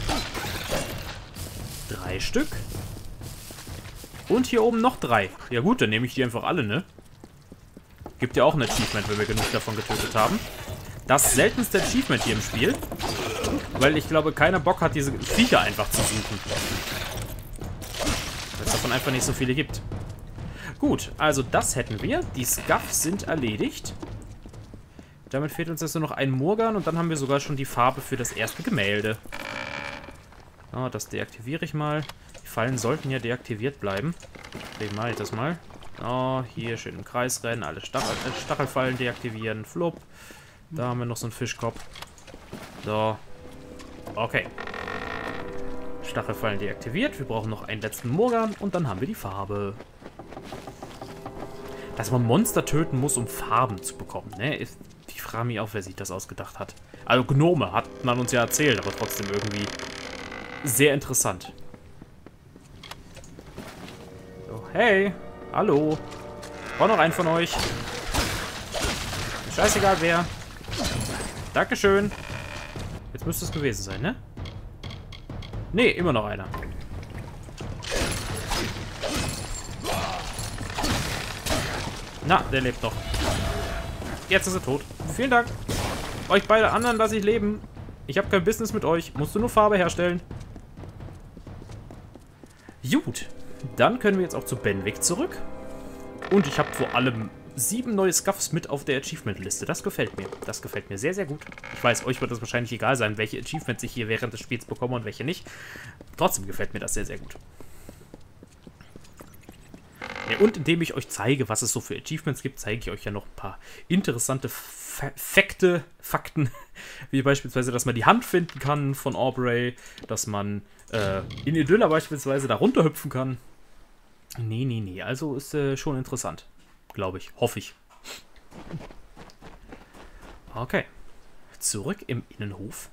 Drei Stück. Und hier oben noch drei. Ja gut, dann nehme ich die einfach alle, ne? Gibt ja auch ein Achievement, wenn wir genug davon getötet haben. Das seltenste Achievement hier im Spiel. Weil ich glaube, keiner Bock hat, diese Viecher einfach zu suchen. Weil es davon einfach nicht so viele gibt. Gut, also das hätten wir. Die Scuffs sind erledigt. Damit fehlt uns jetzt nur noch ein Morgan und dann haben wir sogar schon die Farbe für das erste Gemälde. Oh, das deaktiviere ich mal. Die Fallen sollten ja deaktiviert bleiben. Deswegen mache ich das mal. Oh, hier schön im Kreis rennen, alle Stachel, äh, Stachelfallen deaktivieren. Flupp. Da haben wir noch so einen Fischkopf. So. Okay. Stachelfallen deaktiviert. Wir brauchen noch einen letzten Morgan und dann haben wir die Farbe. Dass man Monster töten muss, um Farben zu bekommen, ne? Ich frage mich auch, wer sich das ausgedacht hat. Also Gnome hat man uns ja erzählt, aber trotzdem irgendwie sehr interessant. So, hey. Hallo. Ich brauche noch einen von euch. Scheißegal wer. Dankeschön. Jetzt müsste es gewesen sein, ne? Ne, immer noch einer. Na, der lebt noch. Jetzt ist er tot. Vielen Dank. Euch beide anderen lasse ich leben. Ich habe kein Business mit euch. Musst du nur Farbe herstellen. Gut. Dann können wir jetzt auch zu Benwick zurück. Und ich habe vor allem sieben neue Scuffs mit auf der Achievement-Liste. Das gefällt mir. Das gefällt mir sehr, sehr gut. Ich weiß, euch wird es wahrscheinlich egal sein, welche Achievements ich hier während des Spiels bekomme und welche nicht. Trotzdem gefällt mir das sehr, sehr gut. Ja, und indem ich euch zeige, was es so für Achievements gibt, zeige ich euch ja noch ein paar interessante Fakte, Fakten, wie beispielsweise, dass man die Hand finden kann von Aubrey, dass man äh, in Idylla beispielsweise da runterhüpfen kann. Nee, nee, nee, also ist äh, schon interessant, glaube ich, hoffe ich. Okay, zurück im Innenhof.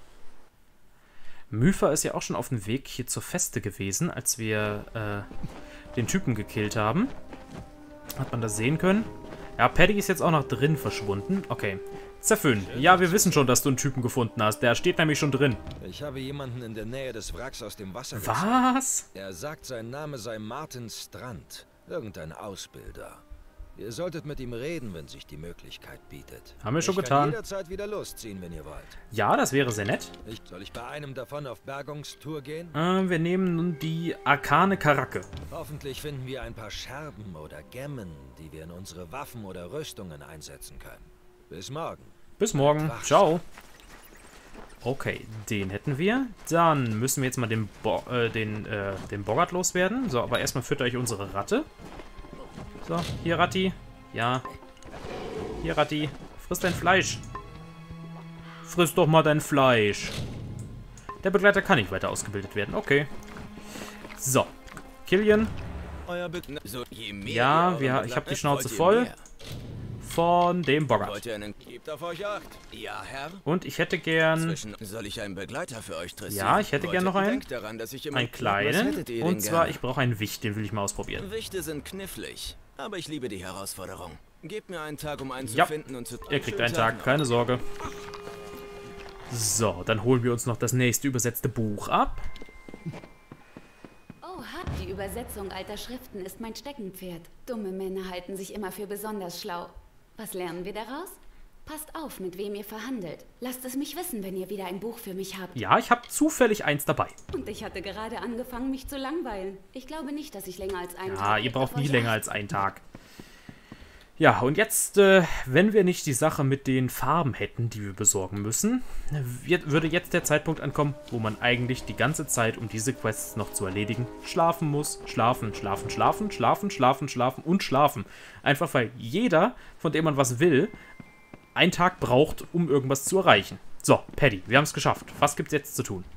Myfa ist ja auch schon auf dem Weg hier zur Feste gewesen, als wir äh, den Typen gekillt haben. Hat man das sehen können? Ja, Paddy ist jetzt auch noch drin verschwunden. Okay. Zerfön, ja, wir wissen schon, dass du einen Typen gefunden hast. Der steht nämlich schon drin. Ich habe jemanden in der Nähe des Wracks aus dem Wasser gezogen. Was? Er sagt, sein Name sei Martin Strand. Irgendein Ausbilder. Ihr solltet mit ihm reden, wenn sich die Möglichkeit bietet. Haben wir schon ich getan. kann jederzeit wieder losziehen, wenn ihr wollt. Ja, das wäre sehr nett. Ich, soll ich bei einem davon auf Bergungstour gehen? Äh, wir nehmen nun die arkane Karacke. Hoffentlich finden wir ein paar Scherben oder Gemmen, die wir in unsere Waffen oder Rüstungen einsetzen können. Bis morgen. Bis morgen. Ciao. Okay, den hätten wir. Dann müssen wir jetzt mal den, Bo äh, den, äh, den Boggart loswerden. So, aber erstmal füttere ich unsere Ratte. So, hier Ratti. Ja. Hier Ratti. Friss dein Fleisch. Friss doch mal dein Fleisch. Der Begleiter kann nicht weiter ausgebildet werden. Okay. So. Killian. Euer Be so, je mehr ja, wir, ich habe die Schnauze voll. Von dem Boggart. Wollt ihr einen Gebt auf euch acht? Ja, Herr. Und ich hätte gern... Zwischen soll ich einen Begleiter für euch dressieren? Ja, ich hätte gern noch einen. Daran, dass ich immer einen kleinen. Und zwar, gerne? Ich brauche einen Wicht, den will ich mal ausprobieren. Wichte sind knifflig, aber ich liebe die Herausforderung. Gebt mir einen Tag, um einen ja. zu finden und zu... Er kriegt einen Tag, keine Sorge. So, dann holen wir uns noch das nächste übersetzte Buch ab. Oha, die Übersetzung alter Schriften ist mein Steckenpferd. Dumme Männer halten sich immer für besonders schlau. Was lernen wir daraus? Passt auf, mit wem ihr verhandelt. Lasst es mich wissen, wenn ihr wieder ein Buch für mich habt. Ja, ich habe zufällig eins dabei. Und ich hatte gerade angefangen, mich zu langweilen. Ich glaube nicht, dass ich länger als einen ja, Tag... Ja, ihr braucht nie länger als einen Tag. Ja, und jetzt, äh, wenn wir nicht die Sache mit den Farben hätten, die wir besorgen müssen, wird, würde jetzt der Zeitpunkt ankommen, wo man eigentlich die ganze Zeit, um diese Quests noch zu erledigen, schlafen muss. Schlafen, schlafen, schlafen, schlafen, schlafen, schlafen und schlafen. Einfach weil jeder, von dem man was will, einen Tag braucht, um irgendwas zu erreichen. So, Paddy, wir haben es geschafft. Was gibt's jetzt zu tun?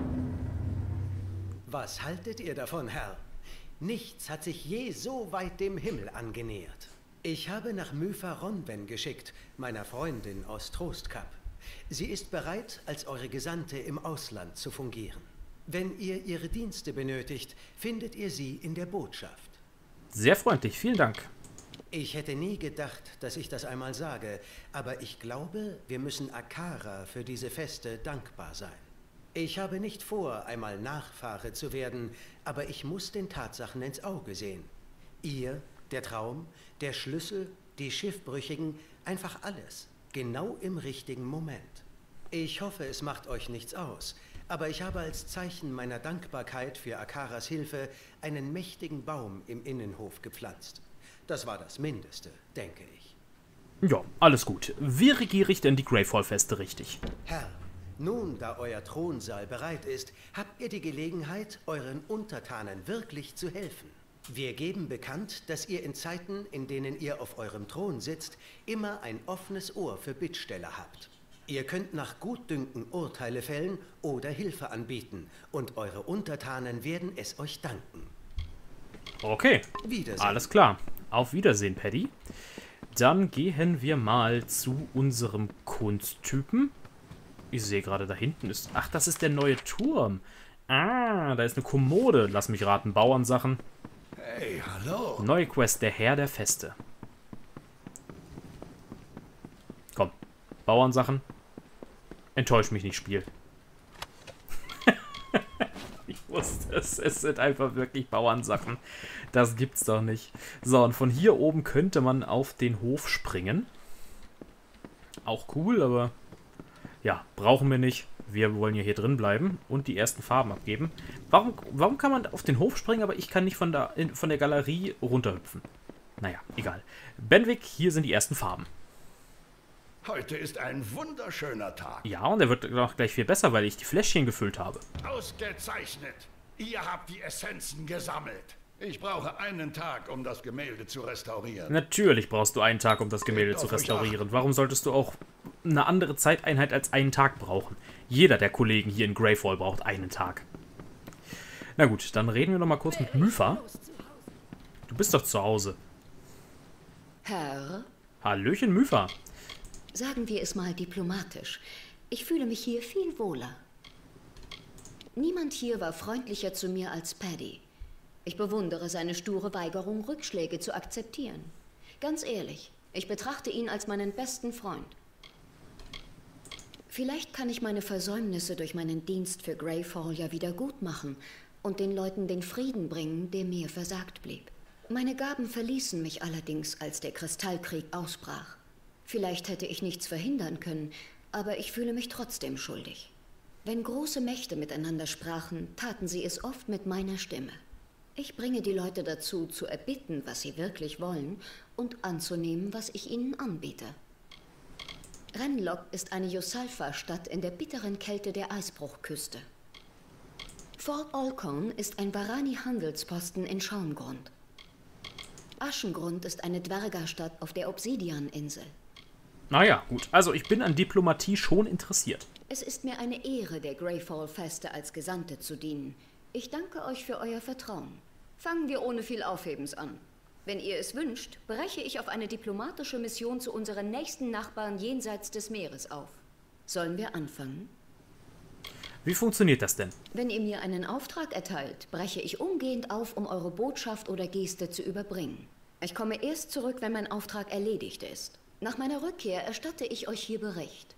Was haltet ihr davon, Herr? Nichts hat sich je so weit dem Himmel angenähert. Ich habe nach Myfa Ronwen geschickt, meiner Freundin aus Trostkap. Sie ist bereit, als eure Gesandte im Ausland zu fungieren. Wenn ihr ihre Dienste benötigt, findet ihr sie in der Botschaft. Sehr freundlich, vielen Dank. Ich hätte nie gedacht, dass ich das einmal sage, aber ich glaube, wir müssen Akara für diese Feste dankbar sein. Ich habe nicht vor, einmal Nachfahre zu werden, aber ich muss den Tatsachen ins Auge sehen. Ihr, der Traum, der Schlüssel, die Schiffbrüchigen, einfach alles. Genau im richtigen Moment. Ich hoffe, es macht euch nichts aus, aber ich habe als Zeichen meiner Dankbarkeit für Akaras Hilfe einen mächtigen Baum im Innenhof gepflanzt. Das war das Mindeste, denke ich. Ja, alles gut. Wie regiere ich denn die Greyfall-Feste richtig? Herr, nun, da euer Thronsaal bereit ist, habt ihr die Gelegenheit, euren Untertanen wirklich zu helfen. Wir geben bekannt, dass ihr in Zeiten, in denen ihr auf eurem Thron sitzt, immer ein offenes Ohr für Bittsteller habt. Ihr könnt nach Gutdünken Urteile fällen oder Hilfe anbieten, und eure Untertanen werden es euch danken. Okay, Wiedersehen. Alles klar. Auf Wiedersehen, Paddy. Dann gehen wir mal zu unserem Kunsttypen. Ich sehe gerade, da hinten ist... Ach, das ist der neue Turm. Ah, da ist eine Kommode. Lass mich raten, Bauernsachen. Hey, hallo. Neue Quest, der Herr der Feste. Komm, Bauernsachen. Enttäusch mich nicht, Spiel. Ich wusste es, es sind einfach wirklich Bauernsachen. Das gibt's doch nicht. So, und von hier oben könnte man auf den Hof springen. Auch cool, aber ja, brauchen wir nicht. Wir wollen ja hier drin bleiben und die ersten Farben abgeben. Warum, warum kann man auf den Hof springen, aber ich kann nicht von der, in, von der Galerie runterhüpfen? Naja, egal. Benwick, hier sind die ersten Farben. Heute ist ein wunderschöner Tag. Ja, und er wird noch gleich viel besser, weil ich die Fläschchen gefüllt habe. Ausgezeichnet. Ihr habt die Essenzen gesammelt. Ich brauche einen Tag, um das Gemälde zu restaurieren. Natürlich brauchst du einen Tag, um das Gemälde zu restaurieren. Warum solltest du auch eine andere Zeiteinheit als einen Tag brauchen? Jeder der Kollegen hier in Greyfall braucht einen Tag. Na gut, dann reden wir noch mal kurz mit Myfa. Du bist doch zu Hause. Herr? Hallöchen, Myfa. Sagen wir es mal diplomatisch. Ich fühle mich hier viel wohler. Niemand hier war freundlicher zu mir als Paddy. Ich bewundere seine sture Weigerung, Rückschläge zu akzeptieren. Ganz ehrlich, ich betrachte ihn als meinen besten Freund. Vielleicht kann ich meine Versäumnisse durch meinen Dienst für Greyfall ja wieder gut machen und den Leuten den Frieden bringen, der mir versagt blieb. Meine Gaben verließen mich allerdings, als der Kristallkrieg ausbrach. Vielleicht hätte ich nichts verhindern können, aber ich fühle mich trotzdem schuldig. Wenn große Mächte miteinander sprachen, taten sie es oft mit meiner Stimme. Ich bringe die Leute dazu, zu erbitten, was sie wirklich wollen, und anzunehmen, was ich ihnen anbiete. Renlock ist eine Yosalfa-Stadt in der bitteren Kälte der Eisbruchküste. Fort Olcorn ist ein Varani-Handelsposten in Schaumgrund. Aschengrund ist eine Dwergerstadt auf der Obsidian-Insel. Naja, gut. Also ich bin an Diplomatie schon interessiert. Es ist mir eine Ehre, der Greyfall-Feste als Gesandte zu dienen. Ich danke euch für euer Vertrauen. Fangen wir ohne viel Aufhebens an. Wenn ihr es wünscht, breche ich auf eine diplomatische Mission zu unseren nächsten Nachbarn jenseits des Meeres auf. Sollen wir anfangen? Wie funktioniert das denn? Wenn ihr mir einen Auftrag erteilt, breche ich umgehend auf, um eure Botschaft oder Geste zu überbringen. Ich komme erst zurück, wenn mein Auftrag erledigt ist. Nach meiner Rückkehr erstatte ich euch hier Bericht.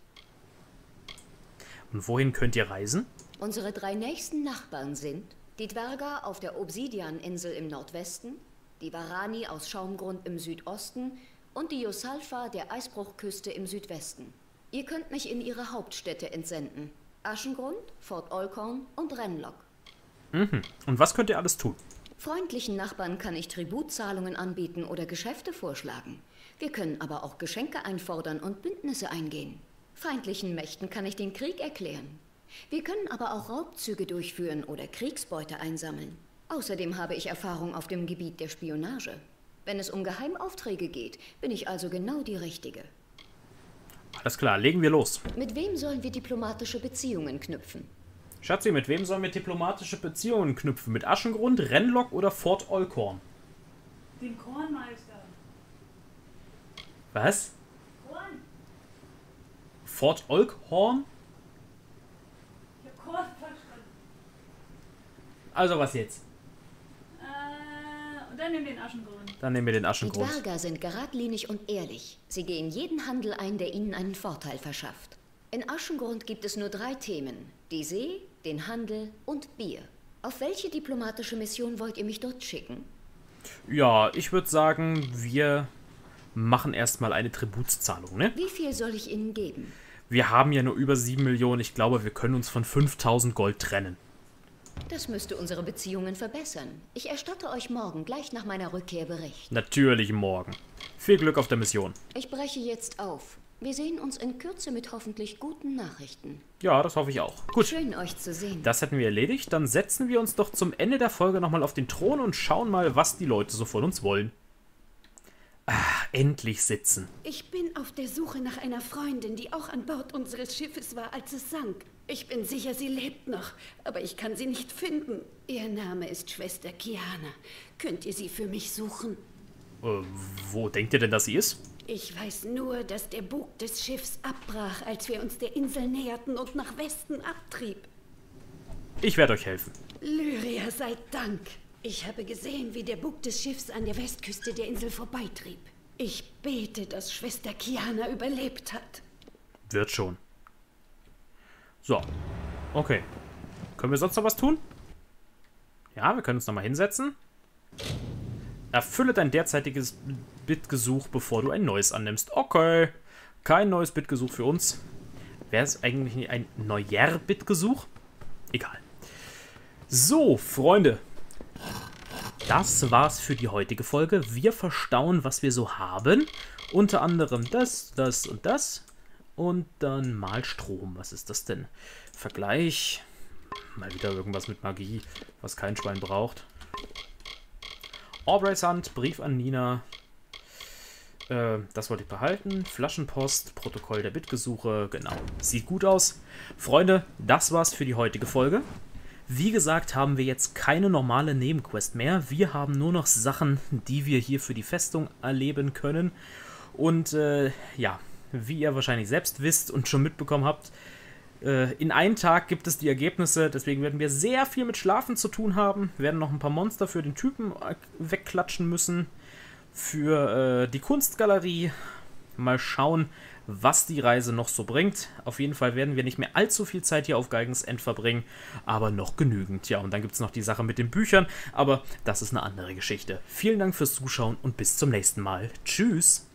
Und wohin könnt ihr reisen? Unsere drei nächsten Nachbarn sind die Dwerger auf der Obsidian-Insel im Nordwesten, die Varani aus Schaumgrund im Südosten und die Yosalfa der Eisbruchküste im Südwesten. Ihr könnt mich in ihre Hauptstädte entsenden. Aschengrund, Fort Olcorn und Renlock. Mhm. Und was könnt ihr alles tun? Freundlichen Nachbarn kann ich Tributzahlungen anbieten oder Geschäfte vorschlagen. Wir können aber auch Geschenke einfordern und Bündnisse eingehen. Feindlichen Mächten kann ich den Krieg erklären. Wir können aber auch Raubzüge durchführen oder Kriegsbeute einsammeln. Außerdem habe ich Erfahrung auf dem Gebiet der Spionage. Wenn es um Geheimaufträge geht, bin ich also genau die Richtige. Alles klar, legen wir los. Mit wem sollen wir diplomatische Beziehungen knüpfen? Schatzi, mit wem sollen wir diplomatische Beziehungen knüpfen? Mit Aschengrund, Renlock oder Fort Olcorn? Den Kornmeister. Was? Korn. Fort Olcorn? Ich hab Korn verstanden. Also was jetzt? Äh, und dann nimm den Aschengrund. Dann nehmen wir den Die Aschengrund. Dwerger sind geradlinig und ehrlich. Sie gehen jeden Handel ein, der ihnen einen Vorteil verschafft. In Aschengrund gibt es nur drei Themen. Die See, den Handel und Bier. Auf welche diplomatische Mission wollt ihr mich dort schicken? Ja, ich würde sagen, wir machen erstmal eine Tributszahlung, ne? Wie viel soll ich ihnen geben? Wir haben ja nur über sieben Millionen. Ich glaube, wir können uns von fünftausend Gold trennen. Das müsste unsere Beziehungen verbessern. Ich erstatte euch morgen gleich nach meiner Rückkehr Bericht. Natürlich morgen. Viel Glück auf der Mission. Ich breche jetzt auf. Wir sehen uns in Kürze mit hoffentlich guten Nachrichten. Ja, das hoffe ich auch. Gut. Schön, euch zu sehen. Das hätten wir erledigt. Dann setzen wir uns doch zum Ende der Folge nochmal auf den Thron und schauen mal, was die Leute so von uns wollen. Ah, endlich sitzen. Ich bin auf der Suche nach einer Freundin, die auch an Bord unseres Schiffes war, als es sank. Ich bin sicher, sie lebt noch, aber ich kann sie nicht finden. Ihr Name ist Schwester Kiana. Könnt ihr sie für mich suchen? Äh, wo denkt ihr denn, dass sie ist? Ich weiß nur, dass der Bug des Schiffs abbrach, als wir uns der Insel näherten und nach Westen abtrieb. Ich werde euch helfen. Lyria sei Dank. Ich habe gesehen, wie der Bug des Schiffs an der Westküste der Insel vorbeitrieb. Ich bete, dass Schwester Kiana überlebt hat. Wird schon. So. Okay. Können wir sonst noch was tun? Ja, wir können uns nochmal hinsetzen. Erfülle dein derzeitiges Bittgesuch, bevor du ein neues annimmst. Okay. Kein neues Bittgesuch für uns. Wäre es eigentlich ein neuer Bittgesuch? Egal. So, Freunde. Das war's für die heutige Folge. Wir verstauen, was wir so haben. Unter anderem das, das und das. Und dann mal Strom. Was ist das denn? Vergleich. Mal wieder irgendwas mit Magie, was kein Schwein braucht. Aubrays Hand, Brief an Nina. Äh, das wollte ich behalten. Flaschenpost, Protokoll der Bittgesuche. Genau. Sieht gut aus. Freunde, das war's für die heutige Folge. Wie gesagt, haben wir jetzt keine normale Nebenquest mehr. Wir haben nur noch Sachen, die wir hier für die Festung erleben können. Und äh, ja, wie ihr wahrscheinlich selbst wisst und schon mitbekommen habt, äh, in einem Tag gibt es die Ergebnisse. Deswegen werden wir sehr viel mit Schlafen zu tun haben. Wir werden noch ein paar Monster für den Typen wegklatschen müssen. Für äh, die Kunstgalerie. Mal schauen, was die Reise noch so bringt. Auf jeden Fall werden wir nicht mehr allzu viel Zeit hier auf Galgens End verbringen, aber noch genügend. Ja, und dann gibt es noch die Sache mit den Büchern, aber das ist eine andere Geschichte. Vielen Dank fürs Zuschauen und bis zum nächsten Mal. Tschüss!